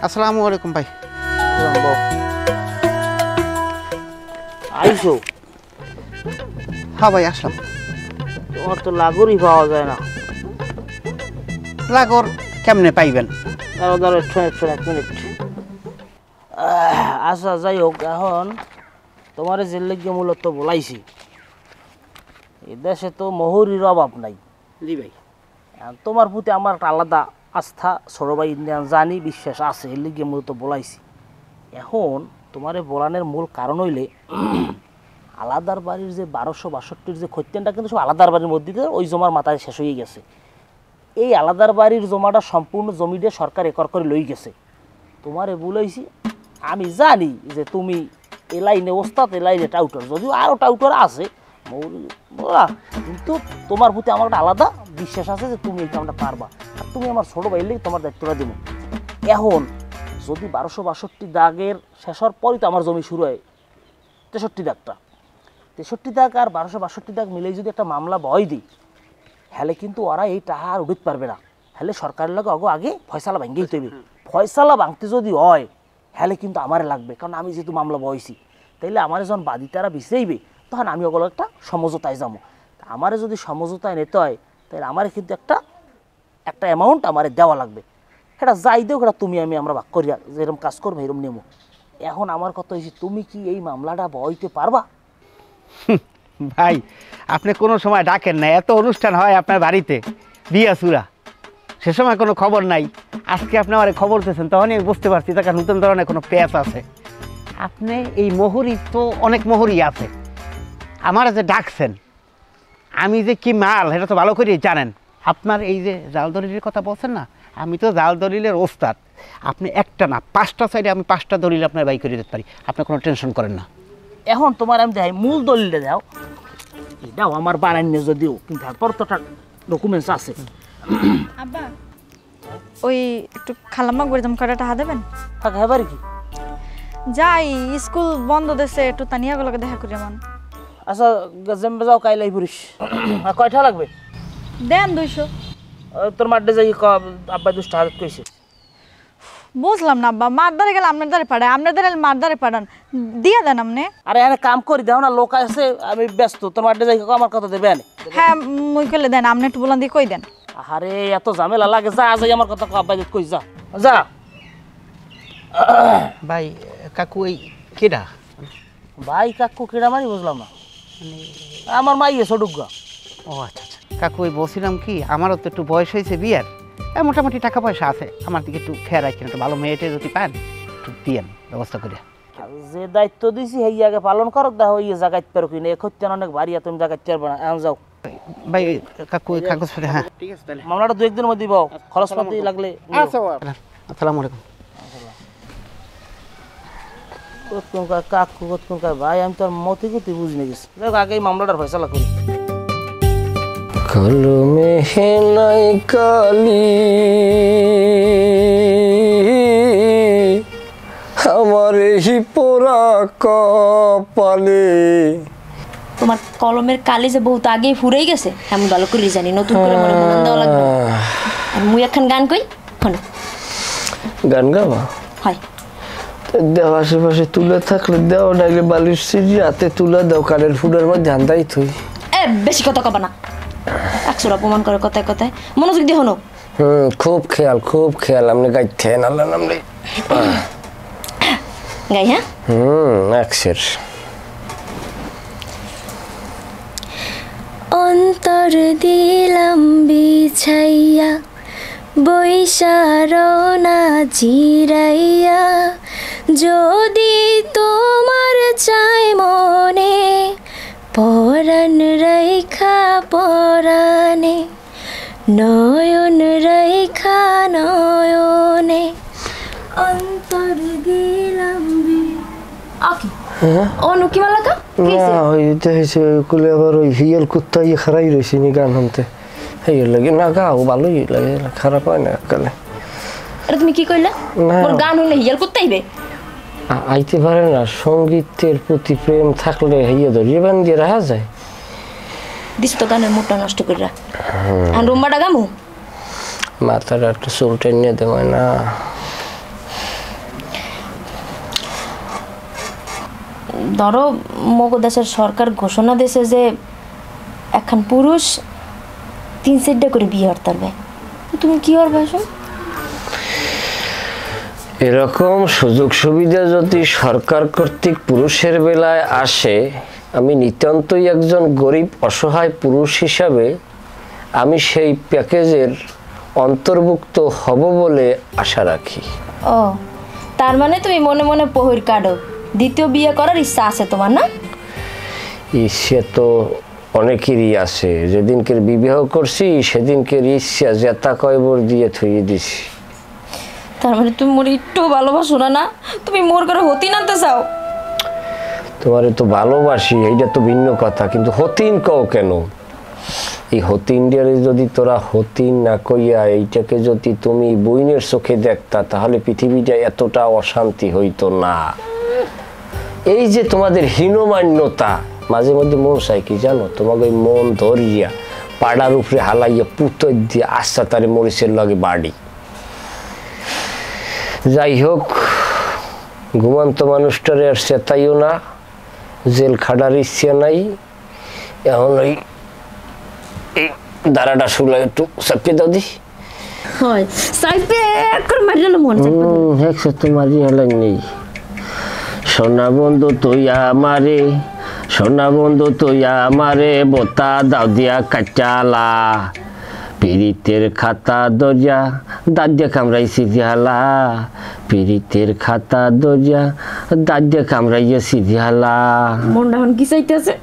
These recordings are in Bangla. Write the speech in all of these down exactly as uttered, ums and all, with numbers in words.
আসসালামু আলাইকুম ভাই। আইসো? হ্যাঁ ভাই আসলাম। তোমার তো লাগরই পাওয়া যায় না। লাগর কেমনে পাইবেন? দাঁড়ো দাঁড়ো একটু একটু এক মিনিট। আচ্ছা যাই হোক, এখন তোমার যে লেগে মূলত বলাইছি, এই দেশে তো মহুরির অভাব নাই। জি ভাই। তোমার প্রতি আমার একটা আলাদা আস্থা, ছোট ভাই জানি, বিশ্বাস আছে, এর লিগে মূলত বলাইছি। এখন তোমার বলানের মূল কারণ হইলে আলাদার বাড়ির যে বারোশো বাষট্টির যে খতিয়ানটা কিন্তু সব আলাদার বাড়ির মধ্যে ওই জমার মাথায় শেষ হয়ে গেছে। এই আলাদার বাড়ির জমাটা সম্পূর্ণ জমিটা সরকার একর করে লই গেছে। তোমারে বলেছি, আমি জানি যে তুমি এ লাইনে ওস্তাদ, এ লাইনে টাউটার, যদিও আরও টাউটার আছে কিন্তু তোমার প্রতি আমার একটা আলাদা বিশ্বাস আছে যে তুমি এই কামটা পারবা, আর তুমি আমার ছোটো ভাই লেগে তোমার দায়িত্বটা দেবো। এখন যদি বারোশো বাষট্টি দাগের শেষ হওয়ার পরই তো আমার জমি শুরু হয় তেষট্টি দাগটা, তেষট্টি দাগ আর বারোশো বাষট্টি দাগ মিলেই যদি একটা মামলা বয় দিই, হলে কিন্তু ওরা এই টাকা আর উঠিতে পারবে না। হলে সরকারের লাগে অগো আগে ফয়সালা ভাঙ্গেই তৈরি, ফয়সালা ভাঙতে যদি হয় হলে কিন্তু আমারে লাগবে, কারণ আমি যেহেতু মামলা বয়সি। তাইলে আমার যখন বাদিতারা বিচাইবে তখন আমি ওগুলো একটা সমঝোতায় যাবো। আমারে যদি সমঝোতায় নিতে হয় তাহলে আমার কিন্তু একটা একটা অ্যামাউন্ট আমারে দেওয়া লাগবে। সেটা যাই দেও, সেটা তুমি আমি আমরা ভাগ করি, যেরকম কাজ করবো এরকম নেবো। এখন আমার কথা হয়েছে, তুমি কি এই মামলাটা বইতে পারবা? ভাই আপনি কোনো সময় ডাকেন না, এত অনুষ্ঠান হয় আপনার বাড়িতে বিয়া সুরা, সে সময় কোনো খবর নাই। আজকে আপনি আমার খবর দিয়েছেন, তখনই আমি বুঝতে পারছি তাকে নতুন ধরনের কোনো পেঁচ আছে। আপনি এই মোহরি তো অনেক মোহরি আছে, আমার যে ডাকছেন আমি যে কি মাল সেটা তো ভালো করেই জানেন। আপনার এই যে জাল দলিলের কথা বলছেন না, আমি তো জাল দলিলের ওস্তাদ। আপনি একটা না পাঁচটা সাইডে আমি পাঁচটা দলিল আপনার বাই করে দিতে পারি, আপনি কোনো টেনশন করেন না। এখন তোমার আমি দেখাই মূল দলিলটা দাও, এটাও আমার বানান্য যদিও, কিন্তু তারপর তো ডকুমেন্টস আছে। আব্বা ওই একটু খালাম্মা করে দাম কটা টাকা দেবেন? থাক হ্যাঁ কি যাই, স্কুল বন্ধ দেশে একটু তানিয়াগুলোকে দেখা করি মান। আচ্ছা জেম্বে যাও, কাইলাই পুরিস। কয়টা লাগবে? দেন দুইশো। তোর মাঠে যাই আব্বাই দুশো হাজার কইছে। বুঝলাম না আব্বা, মার দ্বারে গেলে আপনার দ্বারে পাঠায়, আপনার দ্বারে মার দ্বারে পাঠান, দিয়ে দেন আপনি। আরে এনে কাম করি দাও না, লোক আছে, আমি ব্যস্ত। তোর মাঠে যাই আমার কথা দেবে আনে। হ্যাঁ মুই কইলে দেন, আপনি একটু বলান দিয়ে কই দেন। আরে এত ঝামেলা লাগে, যা যাই আমার কথা আব্বাই কই যা যা। ভাই কাকু এই কেডা? ভাই কাকু কেডা মানে বুঝলাম না, আমার মাই ছোটুগা। ও আচ্ছা আচ্ছা কাকু, ওই বলছিলাম কি আমারও তো একটু বয়স হয়েছে বিয়ার, মোটামুটি টাকা পয়সা আছে, আমার দিকে একটু খেয়াল রাখছেন, একটু ভালো মেয়েটে যদি পান একটু দিয়েন ব্যবস্থা করে। যে দায়িত্ব দিছি সেই আগে পালন করো, দেখো ইয়ে জাগাইতে পারো কিনা। এ খতিয়ান অনেক ভারী, তুমি জাগাইতে পারবে না। এখন যাও ভাই কাকু কাগজ পেতে। হ্যাঁ ঠিক আছে, তাহলে মামলাটা দু একদিনের মধ্যে দিব, খরচপাতি লাগলে। আসসালামু আলাইকুম। কতক্ষণকার কাকু কতক্ষণকার ভাই, আমি তোর মতি গতি বুঝিয়ে গেছি। দেখো আগে এই মামলাটার ফয়সালা করি। কলমে হেলাই কালি আমার এই পোড়া কপালে। তোমার কলমের কালি যে বহুত আগেই ফুরেই গেছে, আমি ভালো করে জানি, নতুন করে মনে মন দেওয়া লাগবে। আর মুই এখন গান কই শোনো। গান গাওয়া হয় দেও, আশেপাশে তুলে থাকলে দেও, নাইলে বালির সিঁড়ি হাতে তুলে দাও, কানের ফুলের মধ্যে ধান্দাই থই। এ বেশি কথা কবা না, একশোর অপমান করে কথায় কথায়। মনোযোগ দিয়ে হনো। হুম খুব খেয়াল খুব খেয়াল, আপনি গাইতেন আল্লাহ নামলে গাই। হ্যাঁ হুম একশের। অন্তর দিলাম বিছাইয়া বৈশারনা জিরাইয়া, যদি তোমার চাই মনে পরাণ রাইখা পরাণে, নয়ন রাইখা নয়নে অন্তর দিলাম। আকি অনু কি মালাকা না হইতে হইছে কুলে আবার ওই হিয়াল কুত্তা ইয়ে খারাই রইছি নি গান শুনতে, এই লাগে না গাও ভালোই লাগে, খারাপ হয় না কালে। আরে তুমি কি কইলা? মোর গান হইলে হিয়াল কুত্তাইবে আইতে পারে না? সঙ্গীতের প্রতি প্রেম থাকলে হিয়া ধরিয়ে বান দিয়ে রাখা যায়। দিস তো গানের মুডটা নষ্ট কইরা। আর রুম্বাটা গামু মাথাটা একটু চুল টেনে দেয় না। ধরো মগো দেশের সরকার ঘোষণা দিয়েছে যে এখন পুরুষ তিন চারটা করে বিয়ে হতে পারবে, তুমি কি করবে? এরকম সুযোগ সুবিধা যদি সরকার কর্তৃক পুরুষের বেলায় আসে, আমি নিতান্তই একজন গরিব অসহায় পুরুষ হিসাবে আমি সেই প্যাকেজের অন্তর্ভুক্ত হব বলে আশা রাখি। ও, তার মানে তুমি মনে মনে পহির কাটো, দ্বিতীয় বিয়ে করার ইচ্ছা আছে তোমার, না? ইচ্ছে তো অনেকেরই আছে। যেদিনকে বিবাহ করছি সেদিনকে ইচ্ছা জেতা কয়বর দিয়ে থইয়ে দিছি। তার মানে তুমি মোর একটু ভালোবাসো না? না তুমি মোর করে হতি নাতে চাও? তোমারে তো ভালোবাসি, এইটা তো ভিন্ন কথা, কিন্তু হতিন কও কেন? এই হতিনটারে যদি তোরা হতিন না কইয়া এইটাকে যদি তুমি বইনের চোখে দেখতা, তাহলে পৃথিবীটা এতটা অশান্তি হইতো না। এই যে তোমাদের হীনমান্যতা, মাঝে মধ্যে মন চাই কি জানো, তোমাকে ওই মন ধরিয়া পাড়ার উপরে হালাইয়া পুতর দিয়ে আস্তা তারে মরিচের লগে বাড়ি। যাই হোক, ঘুমান্ত মানুষটারে আর চেতাইও না, জেল খাটার ইচ্ছা নাই। এখন ওই এই দাঁড়াটা শুলে একটু চাপিয়ে দাও দি। হয় সাইপে একবার মারিলে মন চাইবে। হুম, একশো তো মারি হেলাই নেই। সোনা বন্ধু তুই আমারে, সোনা বন্ধু তুই আমারে বোতা দাও দিয়া কাচালা, পিরিতের খাতা দরজা দাঁত দিয়ে কামড়াইছি দিহালা, পিরিতের খাতা দরজা দাঁত দিয়ে কামড়াইছি দিহালা। মনটা এখন কি চাইতেছে?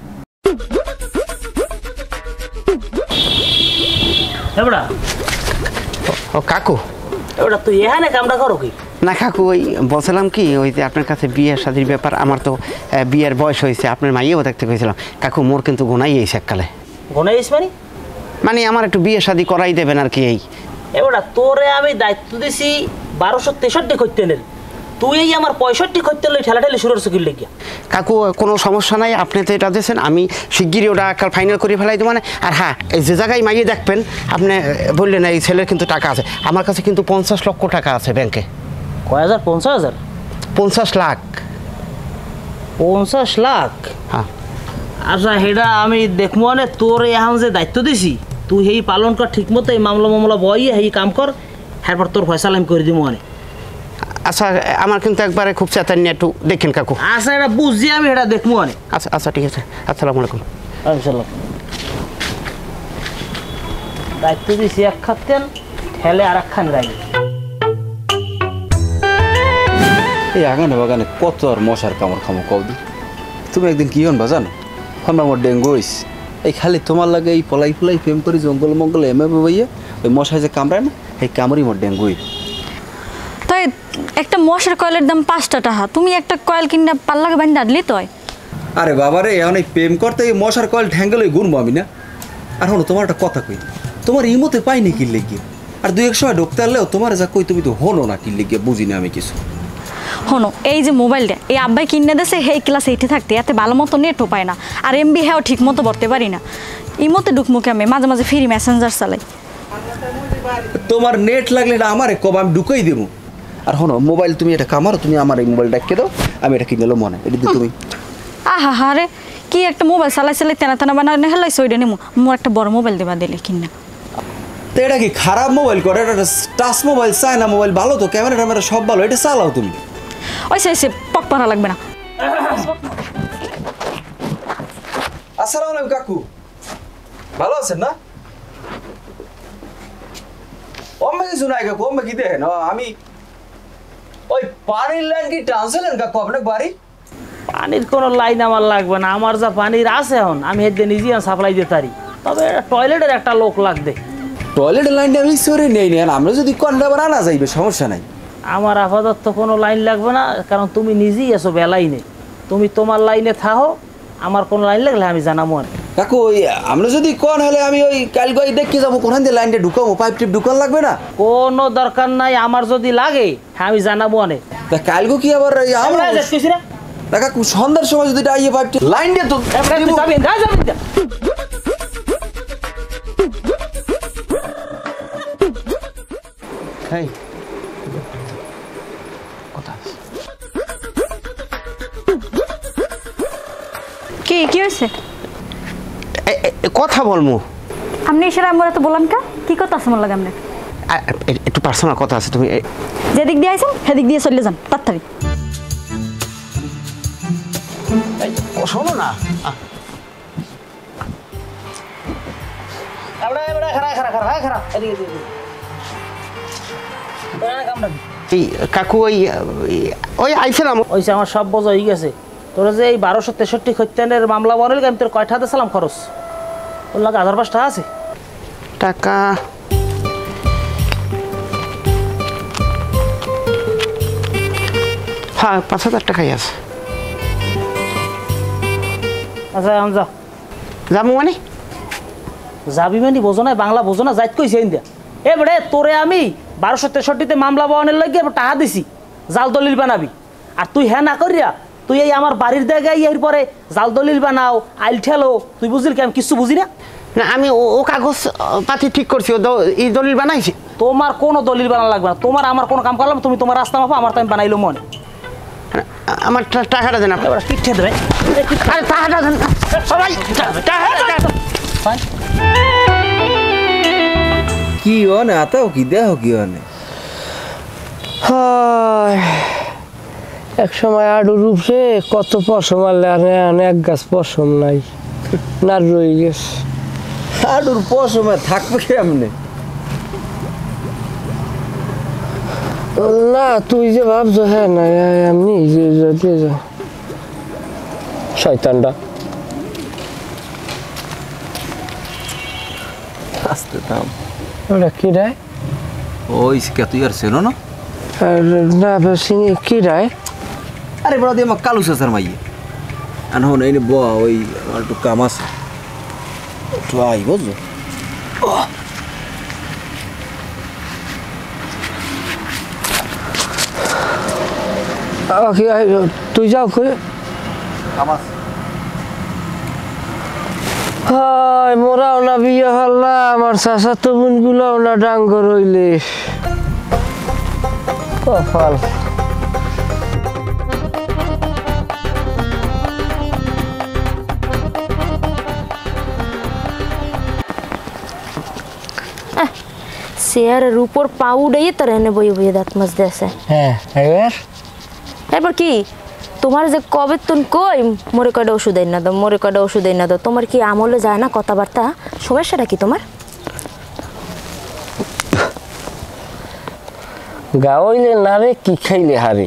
এবড়া ও কাকু, এবড়া তুই এখানে কামটা করো কি? না কাকু, ওই বলছিলাম কি, ওই যে আপনার কাছে বিয়ের শাদীর ব্যাপার, আমার তো আহ, বিয়ের বয়স হয়েছে, আপনার মাইয়েও দেখতে গেছিলাম। কাকু মোর কিন্তু গোনাই এইছে এককালে, গনাইস মানে? মানে আমার একটু বিয়ে শাদী করাই দেবেন আর কি। এই এবড়া তোরে আমি দায়িত্ব দিছি বারোশো তেষট্টি করতে নেন, তুই এই আমার পঁয়ষট্টি করতে লই ঠেলাঠেলি শুরু করছে কিনলে গিয়া। কাকু কোনো সমস্যা নাই, আপনি তো এটা দিয়েছেন, আমি শিগগিরই ওটা কাল ফাইনাল করে ফেলাই দেবো। মানে আর হ্যাঁ, এই যে জায়গায় মাইয়ে দেখবেন, আপনি বললেন এই ছেলের কিন্তু টাকা আছে, আমার কাছে কিন্তু পঞ্চাশ লক্ষ টাকা আছে ব্যাংকে। কয় হাজার? পঞ্চাশ হাজার? পঞ্চাশ লাখ। পঞ্চাশ লাখ? হ্যাঁ। আচ্ছা, সেটা আমি দেখবো। মানে তোর এখন যে দায়িত্ব দিছি, তুই সেই পালন কর ঠিক মতো, এই মামলা মামলা বইয়ে সেই কাম কর, এরপর তোর ফয়সালা আমি করে দিব। মানে আচ্ছা, আমার কিন্তু একবারে খুব চেতানি, একটু দেখেন কাকু। আচ্ছা, এটা বুঝছি আমি, এটা দেখবো। মানে আচ্ছা আচ্ছা, ঠিক আছে, আসসালামু আলাইকুম। আসসালাম। দায়িত্ব দিছি এক খাতেন, ঠেলে আর এক খান রাখি। এই আগানে বাগানে কত আর মশার কামড় খামো কৌদি। তুমি একদিন কি হন বাজানো, হন আমার ডেঙ্গু হইস। এই খালি তোমার লাগে এই পলাই ফুলাই প্রেম করি জঙ্গল মঙ্গল এমে ভাইয়া, ওই মশায় যে কামড়ায় না, এই কামড়ই মোর ডেঙ্গু হই। তাই একটা মশার কয়েলের দাম পাঁচটা টাকা, তুমি একটা কয়েল কিনে পাল্লাকে বান্ধি আনলি তো? আরে বাবা রে, এখন এই প্রেম করতে এই মশার কয়েল ঠ্যাঙ্গেলই গুনবো আমি না। আর হনো তোমার একটা কথা কই, তোমার ইমোতে পাইনি কিনলে গিয়ে, আর দুই এক সময় ঢুকতে আনলেও তোমার যা কই তুমি তো হনো না কিনলে গিয়ে, বুঝি না আমি কিছু। হনো, এই যে মোবাইলটা এই আব্বাই কিনে দেছে, সেই ক্লাস এইটে থাকতে এতে ভালো মতো নেটও পায় না, আর এমবি হ্যাঁ ঠিক মতো ভরতে পারি না। ইমোতে ঢুকমুখে আমি মাঝে মাঝে ফ্রি মেসেঞ্জার চালাই। তোমার নেট লাগলে এটা আমারে কব, আমি ঢুকাই দেবো। আর হনো মোবাইল তুমি এটা কামারো, তুমি আমার এই মোবাইলটা কে দাও, আমি এটা কিনে মনে এটা দিয়ে তুমি। আহা হা রে, কি একটা মোবাইল চালাই চালাই তেনা তেনা বানা হেলাই সইডে নেমু, মোর একটা বড় মোবাইল দেবা দিলে কিনা। তো এটা কি খারাপ মোবাইল করে? এটা টাচ মোবাইল, চায়না মোবাইল, ভালো তো, ক্যামেরা ট্যামেরা সব ভালো, এটা চালাও তুমি। ওইসে এসে পক পারা লাগবে না। আসসালামু আলাইকুম কাকু, ভালো আছেন না? অম্মে কিছু নাই কাকু, অম্মে কি দেখেন, আমি ওই পানির লাইন কি টানছিলেন কাকু আপনার বাড়ি? পানির কোনো লাইন আমার লাগবে না, আমার যা পানির আছে এখন আমি হেঁটে নিজেই সাপ্লাই দিতে পারি, তবে টয়লেটের একটা লোক লাগবে। টয়লেটের লাইনটা আমি সরে নেই নেন, আমরা যদি কন্ডা আবার আনা যাইবে, সমস্যা নাই। আমার আপাতত তো কোনো লাইন লাগবে না, কারণ তুমি নিজেই এসো বেলাইনে, তুমি তোমার লাইনে থাকো, আমার কোনো লাইন লাগলে আমি জানাবো। আর কাকু ওই আমরা যদি কোন হলে আমি ওই কালকে ওই দেখে যাবো, কোনখান দিয়ে লাইনটা ঢুকাবো, পাইপ টিপ ঢুকান লাগবে না? কোনো দরকার নাই, আমার যদি লাগে হ্যাঁ আমি জানাবো। অনেক তা কালকে কি আবার এই আমরা না কাকু সন্ধ্যার সময় যদি এটা ইয়ে পাইপ লাইন দিয়ে তো এই কথা কি কি হয়েছে? এ- এ- এ, কথা বলমু। আপনি ইশারা আমরা তো বললাম কা কি কথা আছে মোর লাগে আপনার? আ- এ- একটু পার্সোনাল কথা আছে, তুমি এ- যেদিক দিয়ে আইছেন সেদিক দিয়ে চলে যান তাড়াতাড়ি। ও, শোনো না। আ, এই কাকু ওই ওই আইছিলাম। ওই যে আমার সব বোঝা হয়ে গেছে। তোরা যে এই বারোশো তেষট্টি খতিয়ানের মামলা বনেল আমি তোর কয়টা হাতে সালাম খরচ ওর লাগে হাজার পাঁচটা আছে। টাকা হ্যাঁ পাঁচ হাজার টাকাই আছে। আচ্ছা এখন যা যাবো মানে যাবি মানে বোঝো না, বাংলা বোঝো না, যাইত কইছি ইন্দিয়া। এ বেড়ে তোরে আমি বারোশো তেষট্টিতে মামলা বনের লাগে টাকা দিছি, জাল দলিল বানাবি। আর তুই হ্যাঁ না করিয়া তুই এই আমার বাড়ির জায়গায় এর পরে জাল দলিল বানাও, আইল ঠেলো, তুই বুঝলি কি আমি কিছু বুঝি না? না আমি ও ও কাগজ পাতি ঠিক করছি, ও দ- এই দলিল বানাইছি। তোমার কোনো দলিল বানানো লাগবে না, তোমার আমার কোনো কাম করলাম, তুমি তোমার রাস্তা মাপো, আমার তো আমি বানাইলো মনে। আমার টা- টাকাটা দেন আপনি। এবার পিঠে দেবে আরে টাকাটা দেন সবাই, টাকাটা। কি অনে আতাও কি দেহ কি অনে? এক সময় আডু রূপে কত পশম আনলে আর এক গাছ পশম নাই, না রয়ে গেছে। আডুর পসময় থাকবে কেমনে? না তুই যে ভাবছো হ্যাঁ না এমনি যে যদি শয়তানটা আসতে থাম। ওটা কি রায়? ওই কে তুই আর চেনো না? না চিনি কি রায়? আরে বড় দিয়ে আমার কালু চাচার মাইয়ে আন হন এই ব ওই আমার একটু কাম আছে, একটু আই বুঝছো? তুই যাও করে কাম আছে। হায় মোরাও না বিয়ে হল্লা, আমার চাষা তো বোন গুলাও না ডাঙ্গর হইলে কপাল। চেয়ারের উপর পা উড়াইয়ে তোর এনে বইয়ে বইয়ে দাঁত মাছ দিয়েছে। হ্যাঁ এবার এরপর কি তোমার যে কবে তুন কই মোরে কয়টা ওষুধ না দাও, মোরে কয়টা ওষুধ না দাও, তোমার কি আমলে যায় না কথাবার্তা? সমস্যাটা কি তোমার? গাওয়াইলে না রে কি খাইলে হারে,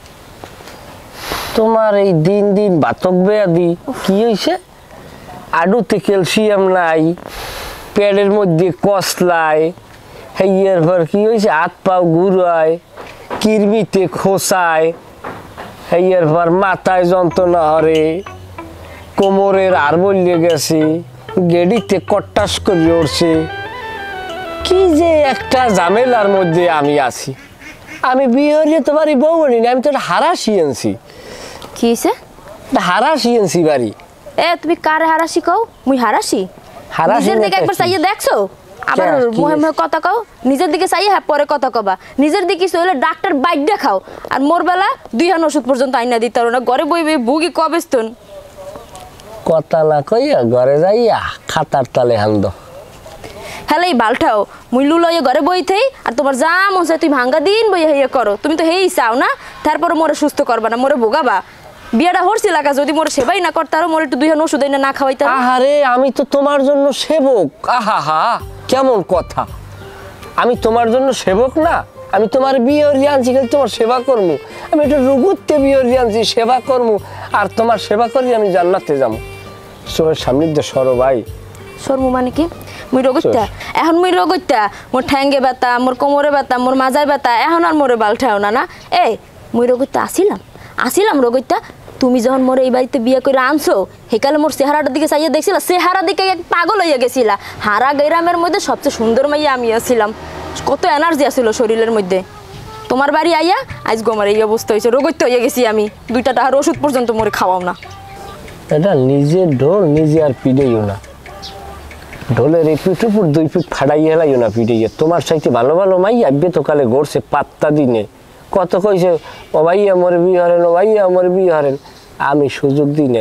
তোমার এই দিন দিন বাতক বেয়াদি কি হয়েছে? আডুতে ক্যালসিয়াম নাই, পেটের মধ্যে কসলায়, হেয়ার পর কি হয়েছে হাত পাও ঘুরায়, কিরমিতে খোসায়, হেয়ার পর মাথায় যন্ত্রণা হরে, কোমরের আর বললে গেছে, গেডিতে কট্টাস করে উঠছে। কি যে একটা ঝামেলার মধ্যে আমি আছি। আমি বিয়ে হলে তোমার এই বউ বলি না, আমি তো হারাসি আনছি, কি হয়েছে? হারাসি আনছি বাড়ি। এ তুমি কারে হারাসি কও? মুই হারাসি? হারাসি নিজের দিকে না একবার কি? চাইয়ে দেখছো? আবার কে, কি মুহে মুহে হয়েছে? কথা কও, নিজের দিকে চাইয়ে হ্যাঁ পরে কথা কবা। নিজের দিকে হইলে ডাক্তার বাইক দেখাও, আর মোর বেলা দুই হান ওষুধ পর্যন্ত আইনা দিতে পারো না, ঘরে বই বই ভুগি কবেস্তন। কথা না কইয়া ঘরে যাইয়া খাতার তালে হান্দ। হ্যালো এই বালটাও মুই লুলইয়ে ঘরে বই থেই, আর তোমার যা মন চায় তুমি ভাঙ্গা দিন বই হইয়া করো। তুমি তো হেই চাও না, তারপরে মোরে সুস্থ করবা না, মোরে ভোগাবা। বিয়েটা হরছি লাগা যদি মোরে সেবাই না করতে আরো মোরে একটু দুই হান ওষুধ আইনা না খাওয়াইতে। আহারে আমি তো তোমার জন্য সেবক। আহা হা কেমন কথা, আমি তোমার জন্য সেবক না? আমি তোমার বিয়ে হরিয়ে আনছি খালি তোমার সেবা করবো। আমি একটা রুগুতে বিয়ে হরিয়ে আনছি সেবা করবো, আর তোমার সেবা করি আমি জান্নাতে যাবো। চোখের সামনে দিয়ে সরো ভাই। সরমু মানে কি? মুই রোগত্যা এখন মুই রোগত্যা মোর ঠ্যাঙ্গে ব্যথা, মোর কোমরে ব্যথা, মোর মাজায় ব্যথা, এখন আর মোরে বাল ঠাও না না। এ মুই রোগত্যা আসিলাম আসিলাম রোগত্যা তুমি যখন মোর এই বাড়িতে বিয়ে করে আনছো সেকালে মোর চেহারাটার দিকে চাইয়া দেখছিলা, চেহারা দিকে এক পাগল হইয়া গেছিলা। হারা গ্রামের মধ্যে সবচেয়ে সুন্দর মাইয়া আমি আছিলাম, কত এনার্জি আছিল শরীরের মধ্যে। তোমার বাড়ি আইয়া আজ গোমার এই অবস্থা হয়েছে, রোগত্যা হইয়া গেছি আমি। দুইটা টাকার ওষুধ পর্যন্ত মোরে খাওয়াও না। এটা নিজের ঢোল নিজে আর পিড়েইও না, ঢোলের এই পিঠ উপর দুই পিঠ ফাড়াই হেলাইও না পিড়েইয়া। তোমার সাইতে ভালো ভালো মাই আব্বে তো কালে গড়ছে পাত্তা দিনে, কত কইছে ও ভাইয়া মোর বিয়ে হরেন, ও ভাইয়া মোর বিয়ে হরেন, আমি সুযোগ দিনে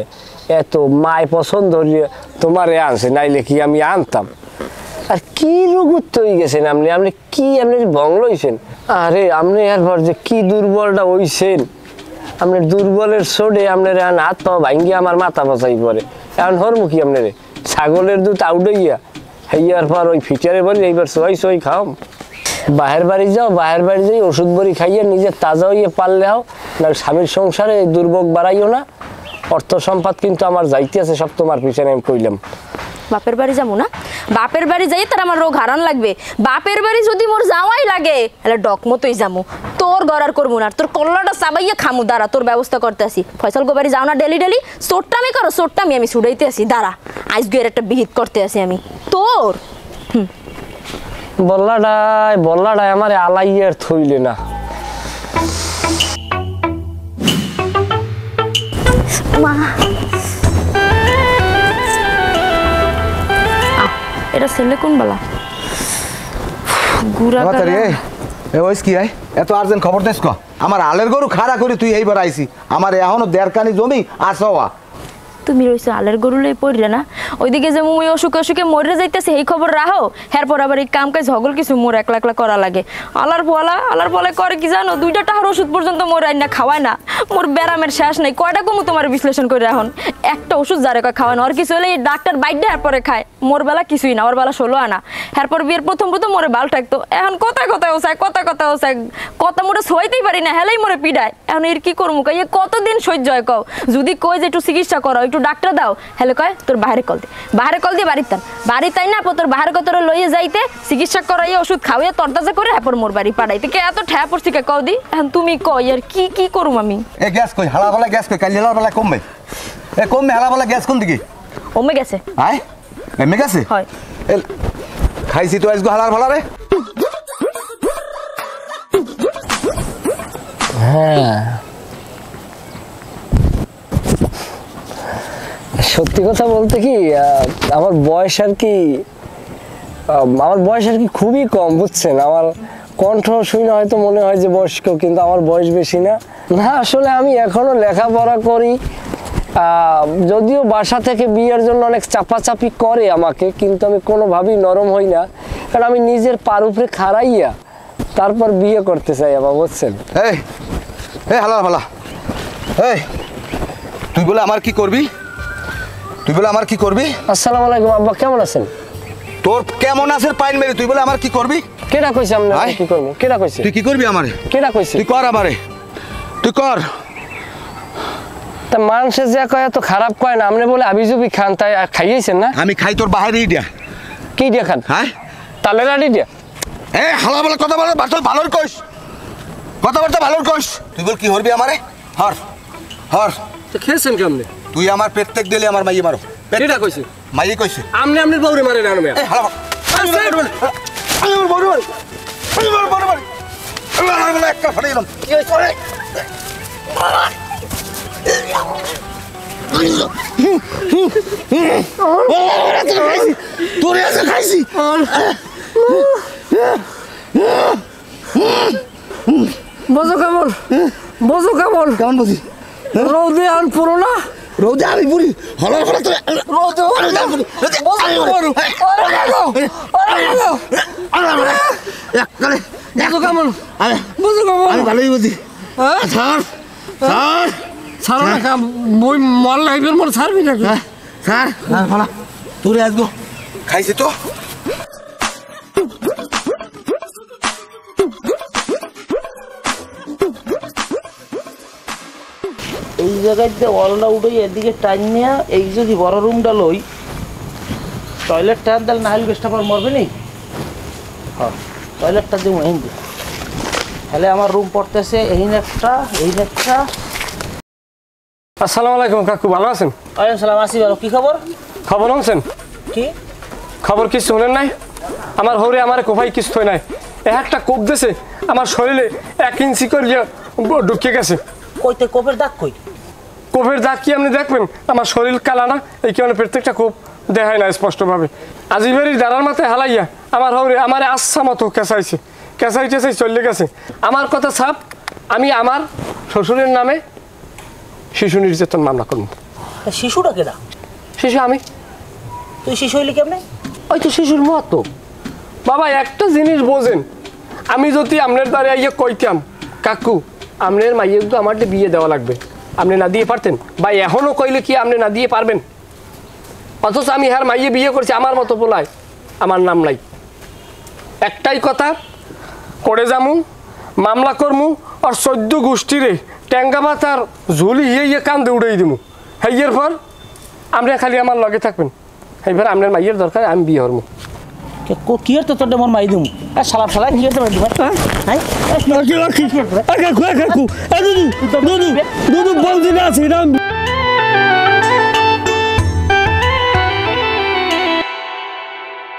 এত মায় পছন্দ হইলে তোমারে আনছে, নাইলে কি আমি আনতাম? আর কি রোগুত হয়ে গেছেন আপনি, আপনি কি আপনি ভঙ্গ হইছেন? আরে আপনি এরপর যে কি দুর্বলটা হইছেন, আপনার দুর্বলের সোডে আপনার এখন হাত পা ভাঙ্গি আমার মাথা বসাই পরে। এখন হরমুখী আপনার ছাগলের দুধ আউটে গিয়া হইয়ার পর ওই ফিটারে বলি এইবার সোয়াই সোয়াই খাও। বাহের বাড়ি যাও, বাহের বাড়ি যাই ওষুধ বড়ি খাইয়ে নিজের তাজা হইয়ে পারলে হও, না স্বামীর সংসারে দুর্ভোগ বাড়াইও না। অর্থ সম্পদ কিন্তু আমার যাইতে আছে, সব তোমার পিছনে আমি কইলাম। বাপের বাড়ি যাবো না, বাপের বাড়ি যাই তার আমার রোগ হারান লাগবে। বাপের বাড়ি যদি মোর যাওয়াই লাগে তাহলে ডক মতোই যাবো, তোর গড়ার করবো না, তোর কল্লাটা চাবাইয়া খামু। দাঁড়া, তোর ব্যবস্থা করতে আসি। ফয়সাল গো বাড়ি যাও না ডেলি ডেলি, চোটটামি করো, চোটটামি আমি ছুড়াইতে আসি। দাঁড়া, আজকের একটা বিহিত করতে আসি আমি তোর। বল্লাডায় বল্লাডায় আমার আলাইয়ার থইলে না। মা এটা ছেলে কোন বেলা গুড়া রে এ ওইস কি আই এত আর্জেন্ট খবর দেস ক? আমার আলের গরু খাড়া করে তুই এইবার আইছি, আমার এখনো দেড়কানি জমি আসওয়া। তুমি রইছো আলের গরু লই পড়লে না, ওইদিকে যে মুই অসুখে অসুখে মরে যাইতেছে এই খবর রাখো। এরপর আবার এই কাম কাজ ঝগল কিছু মোর একলা একলা করা লাগে। আলার পোলা আলার পোলা করে কি জানো, দুইটা টাকার ওষুধ পর্যন্ত মোর আইন না খাওয়ায় না। মোর ব্যারামের শেষ নাই, কয়টা কমু তোমার বিশ্লেষণ করে এখন। একটা ওষুধ যারে কয় খাওয়ানো, আর কিছু হলে ডাক্তার বাইডে এরপরে খায়। মোর বেলা কিছুই না, ওর বেলা ষোলো আনা। এরপর বিয়ের প্রথম প্রথম মোরে বাল ঠাকতো, এখন কথায় কথায় ওসায় কথা কথা ওসায় কথা মোটে সইতেই পারি না, হেলেই মোরে পিডায়। এখন এর কি করবো কই, কতদিন সহ্য হয় কও? যদি কই যে একটু চিকিৎসা করো, একটু ডাক্তার দাও, হেলে কয় তোর বাহারে কল দে, বাহারে কল দিয়ে বাড়ির তান বাড়ি তাই না, তোর বাহারে কত লইয়ে যাইতে চিকিৎসা করাইয়া ওষুধ খাওয়াইয়া তরতাজা করে হ্যাঁ মোর বাড়ি পাঠাইতে। কে এত ঠ্যা পড়ছি কে কও দি? এখন তুমি কই আর কি কি করুম আমি? এ গ্যাস কই হালা বলা গ্যাস কই, কালি হালা বলা কমবে, এ কমবে হালা বলা গ্যাস কোন দিকে? ওমে গেছে। আয় এমে গেছে হয় খাইছি তো আজকে হালার ভালা রে। হ্যাঁ সত্যি কথা বলতে কি আমার বয়স আর কি আমার বয়স আর কি খুবই কম, বুঝছেন? আমার কণ্ঠ শুনে হয়তো মনে হয় যে বয়স্ক, কিন্তু আমার বয়স বেশি না। না আসলে আমি এখনো লেখাপড়া করি, যদিও বাসা থেকে বিয়ের জন্য অনেক চাপাচাপি করে আমাকে, কিন্তু আমি কোনোভাবেই নরম হই না, কারণ আমি নিজের পার উপরে খাড়াইয়া তারপর বিয়ে করতে চাই আবার, বুঝছেন? এই এই হালা ভালা, এই তুই বলে আমার কি করবি? তুই বলে আমার কি করবি? আসসালামু আলাইকুম আব্বা, কেমন আছেন? তোর কেমন আছে পাইন মেরে, তুই বলে আমার কি করবি? কেডা কইছে আমরা কি করব? কেডা কইছে তুই কি করবি আমারে? কেডা কইছে তুই কর আমারে, তুই কর। তা মানুষে যে কয় এত খারাপ কয় না, আপনি বলে আবিজুবি খান, তাই খাইয়েছেন না? আমি খাই তোর বাহিরেই দিয়া। কি দিয়া খান? হ্যাঁ তালে রাডি দিয়া। এ হালা বলে কথা বলে বাসল ভালোর কইস, কথাবার্তা ভালোর কইস। তুই বল কি হরবি আমারে? হর হর। তো খেয়েছেন কেমনে? তুই আমার পেটতেক দিলে আমার মাইয়ে মারো। কেডা কইছে? মাইয়ে কইছে। আমনে আমনের বউরে মারে না আমি। এ হালা আমি আমার বউরে মারি, আমি আমার বউরে মারি, আমি আমার বলে একটা ফাড়ে দিলাম। কি হইছে রে? তোরে আছে খাইছি। বোঝো কেমন? বোঝো কেমন? কেমন বুঝি? রোদে আন পুরো না, রোদে আমি বুড়ি হলার হলা তো রোদে রোদে বুড়ি বোঝো কেমন? কেমন? বোঝো কেমন? আমি ভালোই বুঝি। স্যার স্যার ছাড়ো না, কাম বই মল লাইবের মোর ছাড়বি নাকি? স্যার ভালো তোরে আসবো খাইছি তো। এই জায়গাতে ওয়ালটা উঠে এদিকে টাইম নিয়ে এই যদি বড় রুমটা লই, টয়লেট টান দিলে না হলে বেশটা পর মরবে নি। হ্যাঁ টয়লেটটা দিব এই দি, তাহলে আমার রুম পড়তেছে এই একটা এই একটা। আসসালামু আলাইকুম কাকু, ভালো আছেন? ওয়ালাইকুম সালাম, আসি ভালো। কি খবর? খবর আনছেন? কি খবর কিছু শুনেন নাই? আমার হরে আমার কোপাই কিছু হয় নাই, একটা কোপ দিয়েছে আমার শরীরে এক ইঞ্চি করে ঢুকে গেছে। কইতে কোপের দাগ কই? কোপের দাগ কি আপনি দেখবেন? আমার শরীর কালা না, এই কারণে প্রত্যেকটা কোপ দেখায় না স্পষ্টভাবে। আজিবাড়ির দাঁড়ার মাথায় হালাইয়া আমার হরে আমার আচ্ছা মতো কেঁচাইছে, কেঁচাই টেঁচাই চলে গেছে। আমার কথা ছাপ, আমি আমার শ্বশুরের নামে শিশু নির্যাতন মামলা করব। তা শিশুটা কেনা শিশু আমি তুই শিশু হইলি কেমনে? ওই তো শিশুর মতো বাবা একটা জিনিস বোঝেন আমি যদি আপনার দ্বারা ইয়ে কইতাম কাকু আপনার মাইয়ে তো আমার বিয়ে দেওয়া লাগবে আপনি না দিয়ে পারতেন বা এখনও কইলে কি আপনি না দিয়ে পারবেন অথচ আমি হ্যার মাইয়ে বিয়ে করছি আমার মতো বলায় আমার নাম নাই একটাই কথা করে যামু মামলা করমু আর চোদ্দ গোষ্ঠীরে ট্যাঙ্গা ভাত আর ঝুলি ইয়ে ইয়ে কান্দে উড়াই দিমু হেয়ের পর আমরা খালি আমার লগে থাকবেন এইবার আপনার মাইয়ের দরকার আমি বিয়ে হরমু কি আর তো তোর মোর মাই দিমু আর সালাম সালাম কি করতে পারবি হ্যাঁ কাকু কাকু কাকু দুদু দুদু দুদু বলদিন আছে